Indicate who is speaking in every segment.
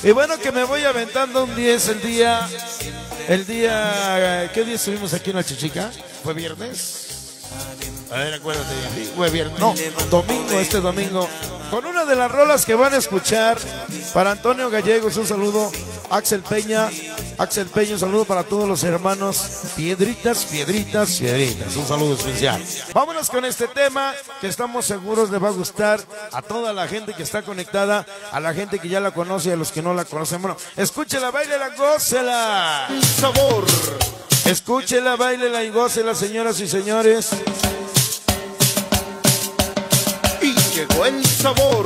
Speaker 1: Y bueno, que me voy aventando un 10 el día, ¿qué día estuvimos aquí en la Chichica? ¿Fue viernes? A ver, acuérdate, fue viernes, no, domingo, este domingo. Con una de las rolas que van a escuchar, para Antonio Gallegos, un saludo, Axel Peña, un saludo para todos los hermanos Piedritas, un saludo especial. Vámonos con este tema que estamos seguros le va a gustar a toda la gente que está conectada, a la gente que ya la conoce y a los que no la conocen. Bueno, escúchela, báilela, gócela. Sabor. Escúchela, báilela y gócela, señoras y señores.
Speaker 2: Y llegó el sabor.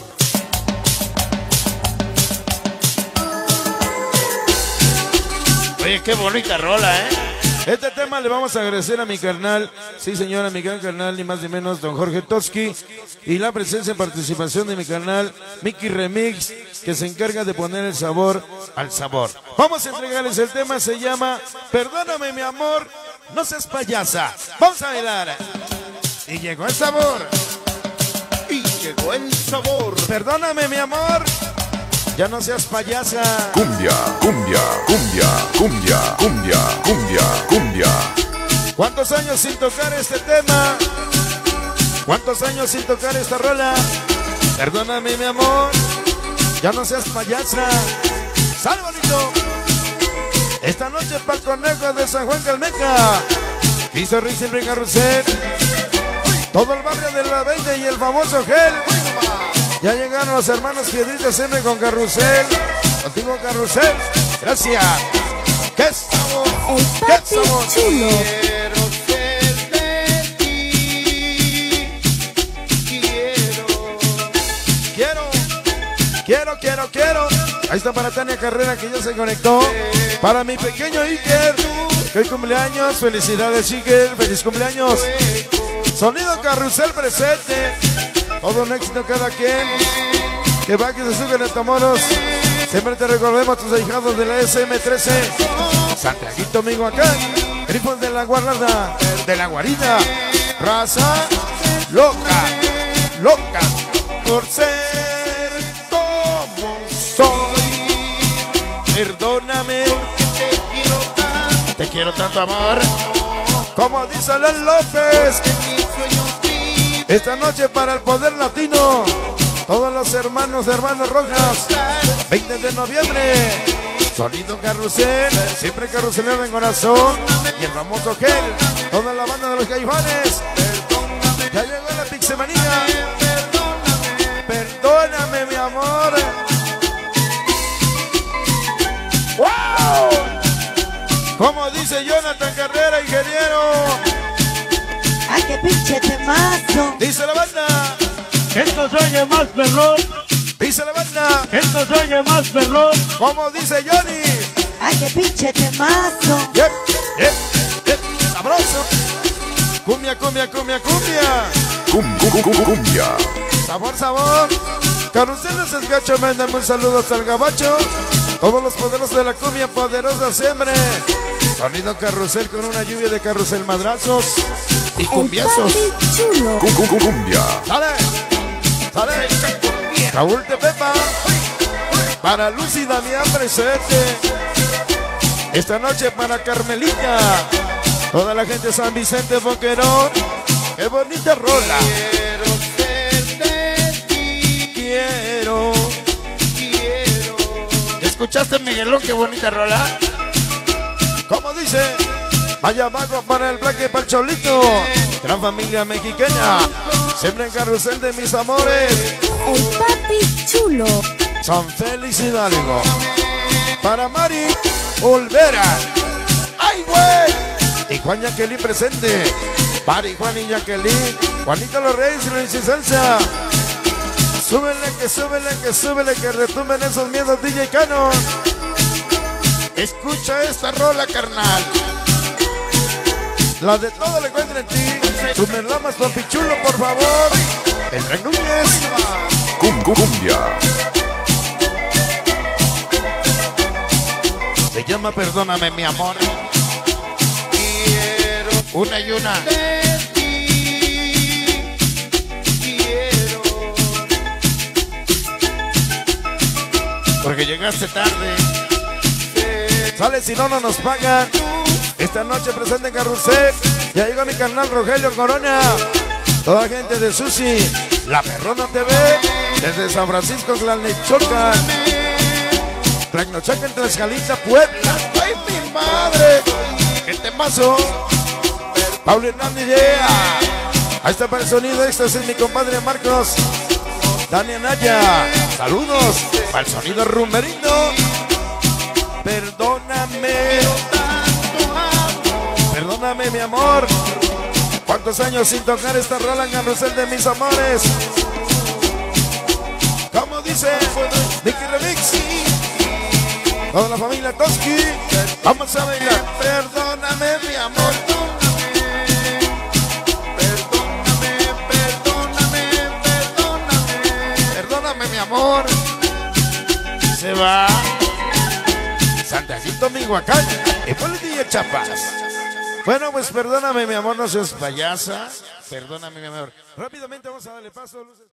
Speaker 1: Oye, qué bonita rola, ¿eh? Este tema le vamos a agradecer a mi carnal, sí señora, mi gran carnal, ni más ni menos, don Jorge Toski, y la presencia y participación de mi carnal, Mickey Remix, que se encarga de poner el sabor al sabor. Vamos a entregarles el tema, se llama Perdóname mi amor, no seas payasa. Vamos a bailar. Y llegó el sabor.
Speaker 2: Y llegó el sabor.
Speaker 1: Perdóname mi amor, ya no seas payasa.
Speaker 3: Cumbia, cumbia, cumbia, cumbia, cumbia, cumbia, cumbia.
Speaker 1: ¿Cuántos años sin tocar este tema? ¿Cuántos años sin tocar esta rola? Perdóname mi amor, ya no seas payasa. ¡Sal bonito! Esta noche para el conejo de San Juan Calmeca, Piso Riz y Carrusel, todo el barrio de la 20 y el famoso Gel. Ya llegaron los hermanos Piedritas siempre con Carrusel. Contigo Carrusel. Gracias. ¡Qué sabor! ¡Qué sabor!
Speaker 4: Chulo.
Speaker 2: Quiero ser de ti.
Speaker 1: Quiero. Ahí está para Tania Carrera, que ya se conectó. Para mi pequeño Iker, que hoy cumpleaños. Felicidades, Iker. Feliz cumpleaños. Sonido Carrusel presente. Todo un éxito cada quien. Que va, que se suben en Tamoros. Siempre te recordemos a tus ahijados de la SM13. Santiaguito, Michoacán. Grifos de la guarda, de la guarida. Raza loca, por ser como soy. Perdóname, te quiero tanto, amor. Como dice Alan López. Esta noche para el Poder Latino, todos los hermanos Rojas, 20 de noviembre, Sonido Carrusel, siempre carruselero en corazón, y el famoso Gel, toda la banda de los Caifanes. Ya llegó la Pixemanía. Perdóname mi amor. ¡Wow! Como dice Jonathan Carrera, ingeniero.
Speaker 4: ¡Ay, qué pinche temazo!
Speaker 1: Dice la banda.
Speaker 5: Esto se oye más perrón.
Speaker 1: Dice la banda.
Speaker 5: Esto se oye más perrón.
Speaker 1: Como dice Johnny.
Speaker 4: ¡Ay, qué pinche temazo!
Speaker 1: Yep. Sabroso. Cumbia.
Speaker 3: Cumbia.
Speaker 1: Sabor. Carruseles es gacho, mándame un saludo hasta el gabacho. Todos los poderosos de la cumbia poderosa siempre. Sonido Carrusel con una lluvia de carrusel madrazos y cumbiazos.
Speaker 4: El papi chulo.
Speaker 3: Cumbia.
Speaker 1: ¡Sale! Raúl de Pepa. Para Lucy Damián presente. Esta noche para Carmelita. Toda la gente de San Vicente Boquerón. ¡Qué bonita rola! Quiero. ¿Escuchaste, Miguelón? ¡Qué bonita rola! ¿Cómo dice? Vaya abajo para el Black y para el Cholito. Gran familia mexicana. Siempre en Carrusel de mis amores.
Speaker 4: El papi chulo.
Speaker 1: San Félix Hidalgo. Para Mari Olvera. ¡Ay, güey! Y Juan Jacqueline presente. Mari, Juan y Jacqueline. Juanita Los Reyes y Luis y Salsa. Súbele, que retumben esos miedos, DJ Cano. Escucha esta rola, carnal. La de todo le encuentra en ti. Tu merlamas, papi chulo, por favor. El Rey Núñez.
Speaker 3: Cumbia.
Speaker 1: Se llama Perdóname, mi amor. Una y una. porque llegaste tarde. Sale si no nos pagan. Esta noche presente en Carrusel. Ya llegó mi carnal Rogelio Corona. Toda la gente de Susi, La Perrona TV, desde San Francisco, Tlalnechocan, Tlalnechocan, Tlaxcala, Puebla. ¡Ay, mi madre! ¡Qué temazo! Pablo Hernández, yeah. Ahí está para el sonido, este es mi compadre Marcos Dani Anaya. Saludos para el sonido rumberino. Perdóname, perdóname mi amor. ¿Cuántos años sin tocar esta rola en Carrusel de mis amores? Como dice Nicky Remix. Toda la familia Toski. Vamos a bailar. Perdóname mi amor. Perdóname mi amor. Se va Santajito, Mihuacán. Y por el día Chapas. Bueno, pues perdóname mi amor, no seas payasa. Perdóname mi amor. Rápidamente vamos a darle paso.